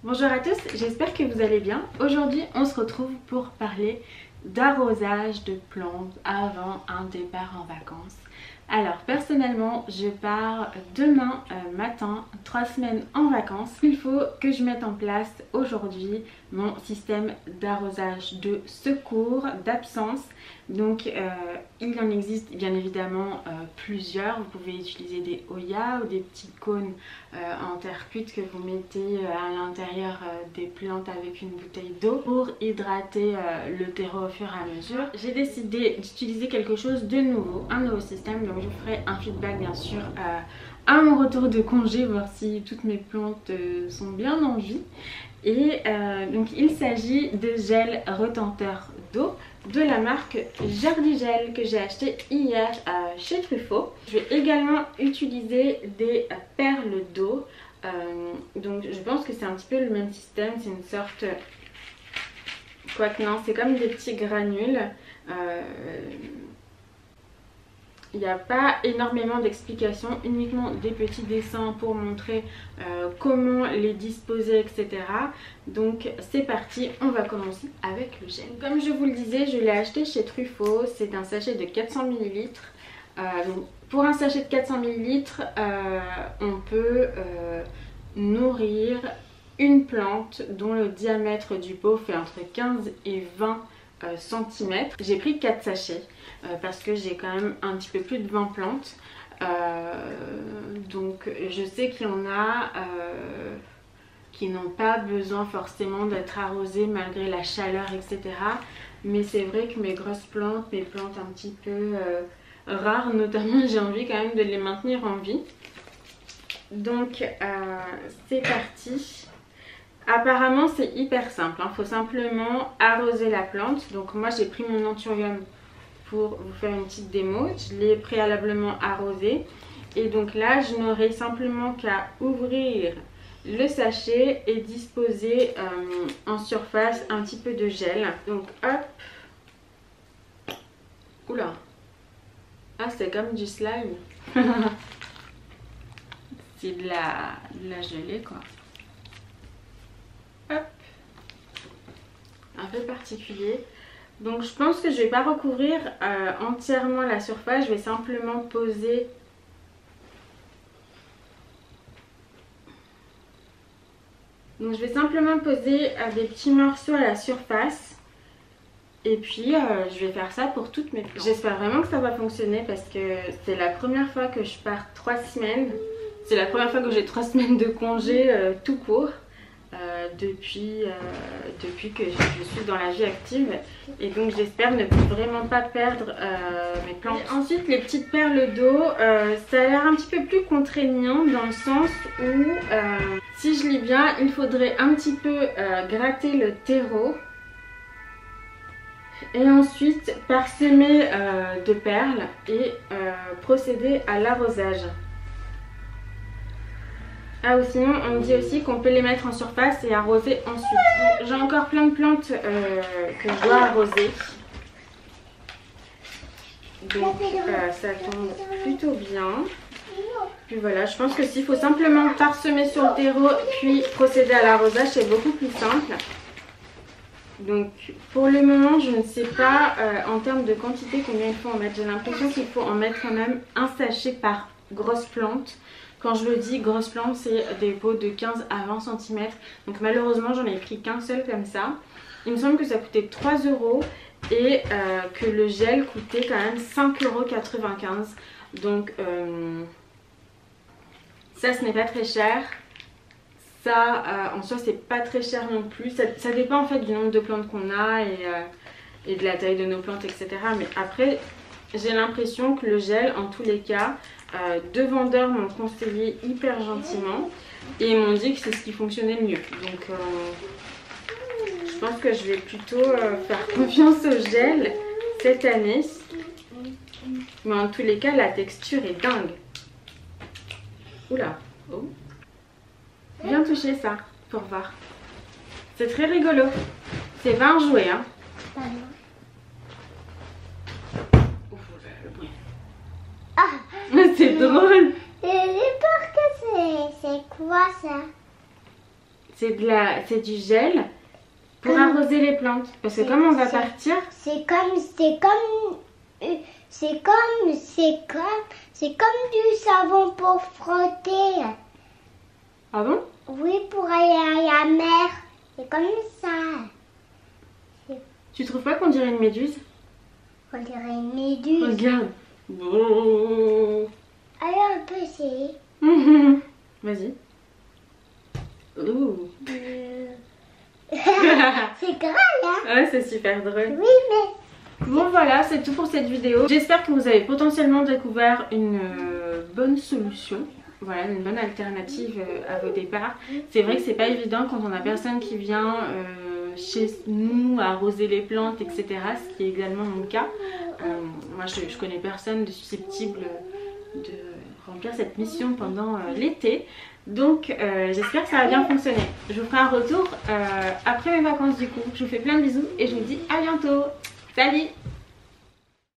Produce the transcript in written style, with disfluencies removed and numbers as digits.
Bonjour à tous, j'espère que vous allez bien. Aujourd'hui on se retrouve pour parler d'arrosage de plantes avant un départ en vacances. Alors personnellement je pars demain matin, 3 semaines en vacances. Il faut que je mette en place aujourd'hui mon système d'arrosage de secours, d'absence. Donc il en existe bien évidemment plusieurs. Vous pouvez utiliser des Oya ou des petits cônes en terre cuite que vous mettez à l'intérieur des plantes avec une bouteille d'eau pour hydrater le terreau au fur et à mesure. J'ai décidé d'utiliser quelque chose de nouveau, un nouveau système. Donc je vous ferai un feedback bien sûr à mon retour de congé, voir si toutes mes plantes sont bien en vie. Et donc il s'agit de gel retenteur d'eau de la marque Jardigel que j'ai acheté hier chez Truffaut. Je vais également utiliser des perles d'eau. Donc je pense que c'est un petit peu le même système, c'est une sorte... Quoique non, c'est comme des petits granules. Il n'y a pas énormément d'explications, uniquement des petits dessins pour montrer comment les disposer, etc. Donc c'est parti, on va commencer avec le gel. Comme je vous le disais, je l'ai acheté chez Truffaut, c'est un sachet de 400 ml. Donc pour un sachet de 400 ml, on peut nourrir une plante dont le diamètre du pot fait entre 15 et 20 cm. J'ai pris 4 sachets parce que j'ai quand même un petit peu plus de 20 plantes. Donc je sais qu'il y en a qui n'ont pas besoin forcément d'être arrosées malgré la chaleur, etc. Mais c'est vrai que mes grosses plantes, mes plantes un petit peu rares notamment, j'ai envie quand même de les maintenir en vie. Donc c'est parti. Apparemment c'est hyper simple, il faut simplement arroser la plante. Donc moi j'ai pris mon anthurium pour vous faire une petite démo. Je l'ai préalablement arrosé. Et donc là je n'aurai simplement qu'à ouvrir le sachet et disposer en surface un petit peu de gel. Donc hop. Oula. Ah c'est comme du slime. C'est de la gelée quoi. Hop. Un peu particulier. Donc je pense que je vais pas recouvrir entièrement la surface, je vais simplement poser des petits morceaux à la surface. Et puis je vais faire ça pour toutes mes plantes. J'espère vraiment que ça va fonctionner parce que c'est la première fois que je pars 3 semaines. C'est la première fois que j'ai 3 semaines de congé tout court. Depuis que je suis dans la vie active, et donc j'espère ne vraiment pas perdre mes plantes. Et ensuite les petites perles d'eau, ça a l'air un petit peu plus contraignant dans le sens où si je lis bien il faudrait un petit peu gratter le terreau et ensuite parsemer de perles et procéder à l'arrosage. Ah ou sinon on me dit aussi qu'on peut les mettre en surface et arroser ensuite. J'ai encore plein de plantes que je dois arroser. Donc ça tombe plutôt bien. Puis voilà, je pense que s'il faut simplement parsemer sur le terreau puis procéder à l'arrosage, c'est beaucoup plus simple. Donc pour le moment je ne sais pas en termes de quantité combien il faut en mettre. J'ai l'impression qu'il faut en mettre quand même un sachet par grosse plante. Quand je le dis grosse plante, c'est des pots de 15 à 20 cm. Donc malheureusement j'en ai pris qu'un seul comme ça. Il me semble que ça coûtait 3 € et que le gel coûtait quand même 5,95 €. Donc ça ce n'est pas très cher. Ça en soi c'est pas très cher non plus. Ça dépend en fait du nombre de plantes qu'on a et de la taille de nos plantes, etc. Mais après j'ai l'impression que le gel en tous les cas... 2 vendeurs m'ont conseillé hyper gentiment et ils m'ont dit que c'est ce qui fonctionnait le mieux. Donc je pense que je vais plutôt faire confiance au gel cette année. Mais en tous les cas la texture est dingue. Oula, oh. Bien toucher ça pour voir. C'est très rigolo. C'est pas un jouet hein. C'est drôle. C'est quoi ça? c'est du gel pour arroser les plantes. Parce que comme on va partir... C'est comme du savon pour frotter. Ah bon? Oui, pour aller à la mer. C'est comme ça. Tu trouves pas qu'on dirait une méduse? On dirait une méduse. Regarde. Oh. Alors on peut essayer. Vas-y. Ouh. C'est grave, hein? Ouais, c'est super drôle. Oui, mais... Bon voilà, c'est tout pour cette vidéo. J'espère que vous avez potentiellement découvert une bonne solution. Voilà, une bonne alternative à vos départs. C'est vrai que c'est pas évident quand on a personne qui vient chez nous arroser les plantes, etc. Ce qui est également mon cas. Moi je connais personne de susceptible de remplir cette mission pendant l'été. Donc j'espère que ça va bien fonctionner. Je vous ferai un retour après mes vacances du coup. Je vous fais plein de bisous et je vous dis à bientôt. Salut!